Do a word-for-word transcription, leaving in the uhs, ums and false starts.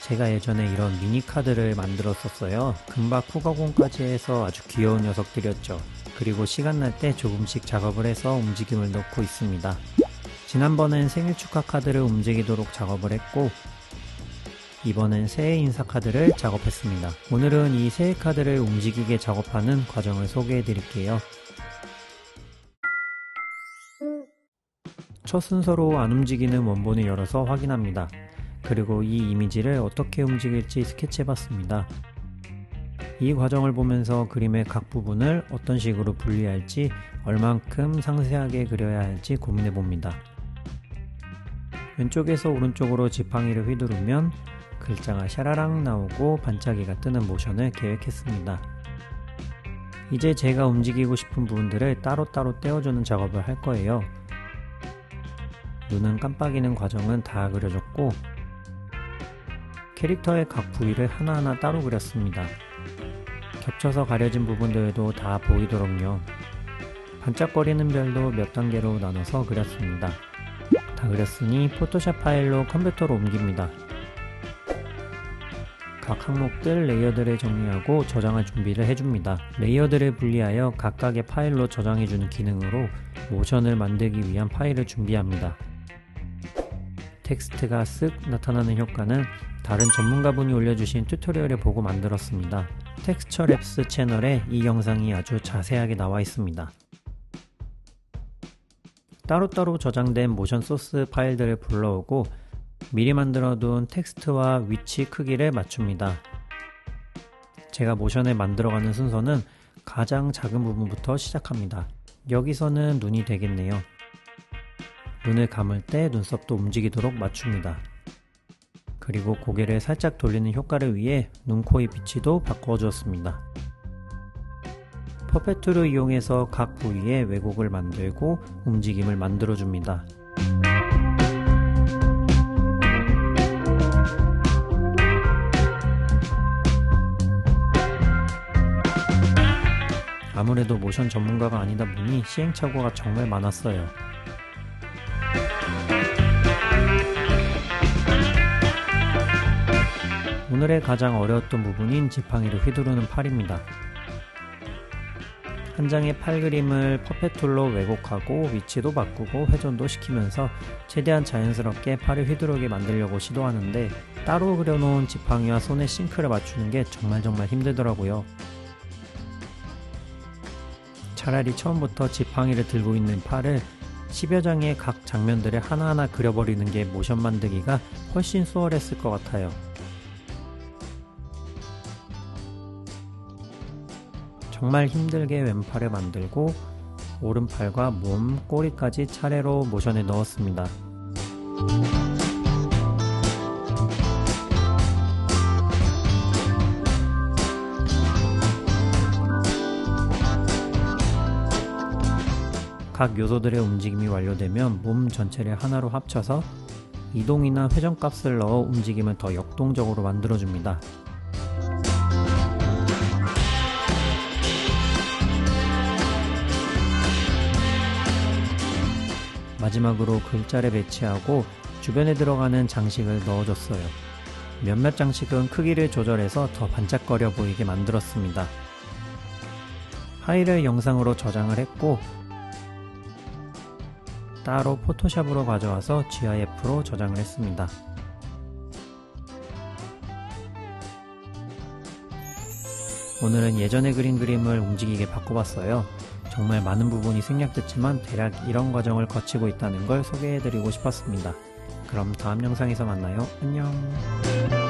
제가 예전에 이런 미니 카드를 만들었었어요. 금박 후가공까지 해서 아주 귀여운 녀석들이었죠. 그리고 시간 날 때 조금씩 작업을 해서 움직임을 넣고 있습니다. 지난번엔 생일 축하 카드를 움직이도록 작업을 했고, 이번엔 새해 인사 카드를 작업했습니다. 오늘은 이 새해 카드를 움직이게 작업하는 과정을 소개해 드릴게요. 첫 순서로 안 움직이는 원본을 열어서 확인합니다. 그리고 이 이미지를 어떻게 움직일지 스케치해 봤습니다. 이 과정을 보면서 그림의 각 부분을 어떤 식으로 분리할지, 얼만큼 상세하게 그려야 할지 고민해 봅니다. 왼쪽에서 오른쪽으로 지팡이를 휘두르면 글자가 샤라랑 나오고 반짝이가 뜨는 모션을 계획했습니다. 이제 제가 움직이고 싶은 부분들을 따로따로 떼어주는 작업을 할 거예요. 눈은 깜빡이는 과정은 다 그려줬고, 캐릭터의 각 부위를 하나하나 따로 그렸습니다. 겹쳐서 가려진 부분들도 다 보이도록요. 반짝거리는 별도 몇 단계로 나눠서 그렸습니다. 다 그렸으니 포토샵 파일로 컴퓨터로 옮깁니다. 각 항목들 레이어들을 정리하고 저장할 준비를 해줍니다. 레이어들을 분리하여 각각의 파일로 저장해주는 기능으로 모션을 만들기 위한 파일을 준비합니다. 텍스트가 쓱 나타나는 효과는 다른 전문가분이 올려주신 튜토리얼을 보고 만들었습니다. 텍스처 랩스 채널에 이 영상이 아주 자세하게 나와 있습니다. 따로따로 저장된 모션 소스 파일들을 불러오고 미리 만들어둔 텍스트와 위치 크기를 맞춥니다. 제가 모션을 만들어가는 순서는 가장 작은 부분부터 시작합니다. 여기서는 눈이 되겠네요. 눈을 감을 때 눈썹도 움직이도록 맞춥니다. 그리고 고개를 살짝 돌리는 효과를 위해 눈, 코, 입 위치도 바꿔주었습니다. 퍼펫 툴을 이용해서 각 부위에 왜곡을 만들고 움직임을 만들어줍니다. 아무래도 모션 전문가가 아니다 보니 시행착오가 정말 많았어요. 오늘의 가장 어려웠던 부분인 지팡이를 휘두르는 팔입니다. 한 장의 팔 그림을 퍼펫 툴로 왜곡하고 위치도 바꾸고 회전도 시키면서 최대한 자연스럽게 팔을 휘두르게 만들려고 시도하는데, 따로 그려놓은 지팡이와 손의 싱크를 맞추는 게 정말 정말 힘들더라고요. 차라리 처음부터 지팡이를 들고 있는 팔을 십여 장의 각 장면들을 하나하나 그려버리는 게 모션 만들기가 훨씬 수월했을 것 같아요. 정말 힘들게 왼팔을 만들고 오른팔과 몸, 꼬리까지 차례로 모션에 넣었습니다. 각 요소들의 움직임이 완료되면 몸 전체를 하나로 합쳐서 이동이나 회전값을 넣어 움직임을 더 역동적으로 만들어줍니다. 마지막으로 글자를 배치하고 주변에 들어가는 장식을 넣어줬어요. 몇몇 장식은 크기를 조절해서 더 반짝거려 보이게 만들었습니다. 파일을 영상으로 저장을 했고 따로 포토샵으로 가져와서 지아이에프로 저장을 했습니다. 오늘은 예전에 그린 그림을 움직이게 바꿔봤어요. 정말 많은 부분이 생략됐지만 대략 이런 과정을 거치고 있다는 걸 소개해드리고 싶었습니다. 그럼 다음 영상에서 만나요. 안녕.